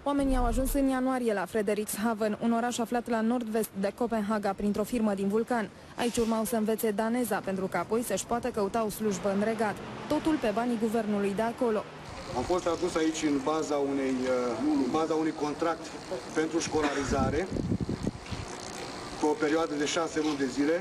Oamenii au ajuns în ianuarie la Frederikshavn, un oraș aflat la nord-vest de Copenhaga, printr-o firmă din Vulcan. Aici urmau să învețe daneza, pentru că apoi să-și poată căuta o slujbă în regat. Totul pe banii guvernului de acolo. Am fost adus aici în baza unui contract pentru școlarizare, pe o perioadă de 6 luni de zile,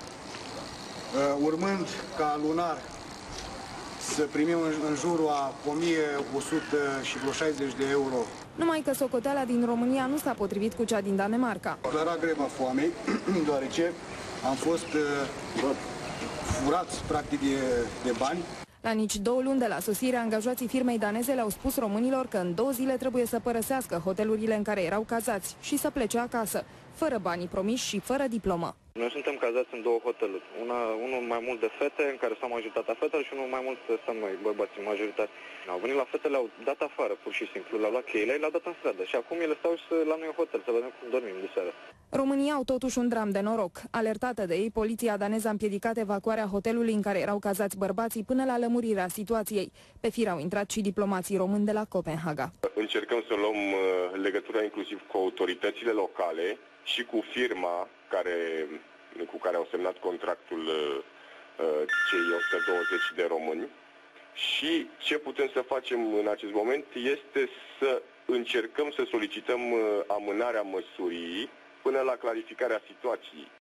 urmând ca lunar să primim în jurul a 1100 și vreo 60 de euro. Numai că socoteala din România nu s-a potrivit cu cea din Danemarca. Declara greva foamei, deoarece am fost furați, practic, de bani. La nici 2 luni de la sosire, angajații firmei daneze le-au spus românilor că în 2 zile trebuie să părăsească hotelurile în care erau cazați și să plece acasă, fără banii promiși și fără diplomă. Noi suntem cazați în 2 hoteluri. Unul mai mult de fete, în care stau majoritatea fetelor, și unul mai mult stăm noi, bărbații majoritar. Au venit la fete, le-au dat afară, pur și simplu, le-au luat cheile, le-au dat în stradă. Și acum ele stau la noi în hotel, să vedem cum dormim de seară. România au totuși un dram de noroc. Alertată de ei, poliția daneză a împiedicat evacuarea hotelului în care erau cazați bărbații până la lămurirea situației. Pe fir au intrat și diplomații români de la Copenhaga. Încercăm să luăm legătura inclusiv cu autoritățile locale și cu firma cu care au semnat contractul cei 120 de români. Și ce putem să facem în acest moment este să încercăm să solicităm amânarea măsurii până la clarificarea situației.